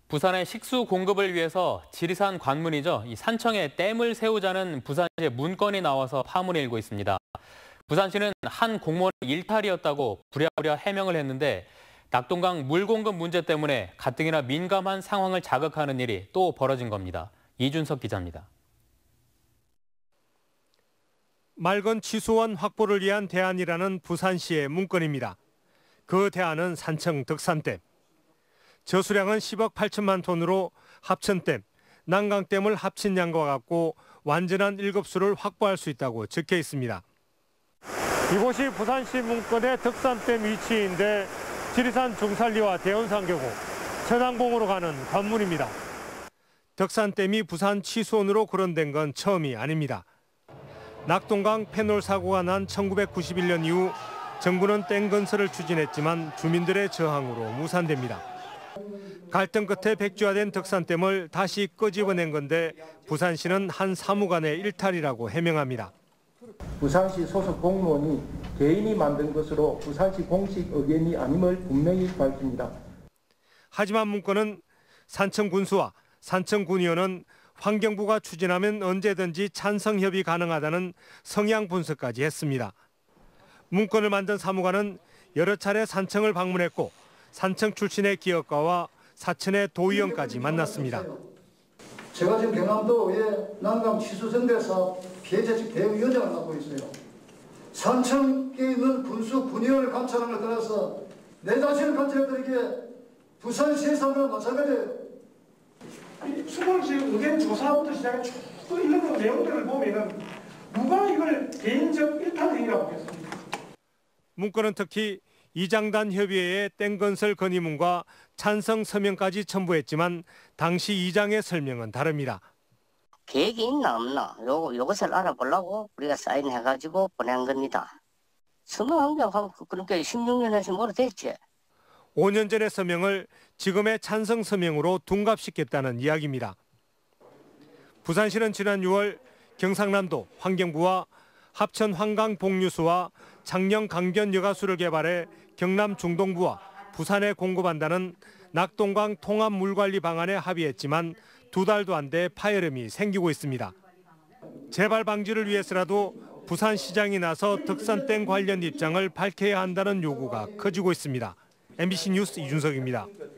부산의 식수 공급을 위해서 지리산 관문이죠. 이 산청에 댐을 세우자는 부산시의 문건이 나와서 파문이 일고 있습니다. 부산시는 한 공무원의 일탈이었다고 부랴부랴 해명을 했는데 낙동강 물 공급 문제 때문에 가뜩이나 민감한 상황을 자극하는 일이 또 벌어진 겁니다. 이준석 기자입니다. 맑은 취수원 확보를 위한 대안이라는 부산시의 문건입니다. 그 대안은 산청 덕산댐. 저수량은 10억 8천만 톤으로 합천댐, 난강댐을 합친 양과 같고 완전한 일급수를 확보할 수 있다고 적혀 있습니다. 이곳이 부산시 문건의 덕산댐 위치인데 지리산 중산리와 대원산교구, 천왕봉으로 가는 관문입니다. 덕산댐이 부산 취수원으로 거론된 건 처음이 아닙니다. 낙동강 패널 사고가 난 1991년 이후 정부는 댐 건설을 추진했지만 주민들의 저항으로 무산됩니다. 갈등 끝에 백지화된 덕산댐을 다시 끄집어낸 건데 부산시는 한 사무관의 일탈이라고 해명합니다. 부산시 소속 공무원이 개인이 만든 것으로 부산시 공식 의견이 아님을 분명히 밝힙니다. 하지만 문건은 산청군수와 산청군의원은 환경부가 추진하면 언제든지 찬성 협의 가능하다는 성향 분석까지 했습니다. 문건을 만든 사무관은 여러 차례 산청을 방문했고 산청 출신의 기업가와 사천의 도의원까지 만났습니다. 제가 지금 경남도의 난강 취수선대사 피해자측 대응위원장을 맡고 있어요. 산청에 있는 군수 군의원을 감찰하는 걸 떠나서 내 자신을 감찰해드리기에 부산시의 사람과 마찬가지예요. 수원시 의견 조사부터 시작해 쭉 이런 내용들을 보면은 누가 이걸 개인적 일탈 행위라고 했습니까? 문건은 특히 이장단 협의회의 댐 건설 건의문과 찬성 서명까지 첨부했지만 당시 이장의 설명은 다릅니다. 계획이 있나 없나 요것을 알아보려고 우리가 사인해가지고 보낸 겁니다. 서명한 게 그렇게 16년 해서 뭐로 됐지. 5년 전의 서명을 지금의 찬성 서명으로 둔갑시켰다는 이야기입니다. 부산시는 지난 6월 경상남도 환경부와 합천 환강복류수와 창녕 강변 여가수를 개발해 경남 중동부와 부산에 공급한다는 낙동강 통합 물관리 방안에 합의했지만 2달도 안 돼 파열음이 생기고 있습니다. 재발 방지를 위해서라도 부산시장이 나서 덕산댐 관련 입장을 밝혀야 한다는 요구가 커지고 있습니다. MBC 뉴스 이준석입니다.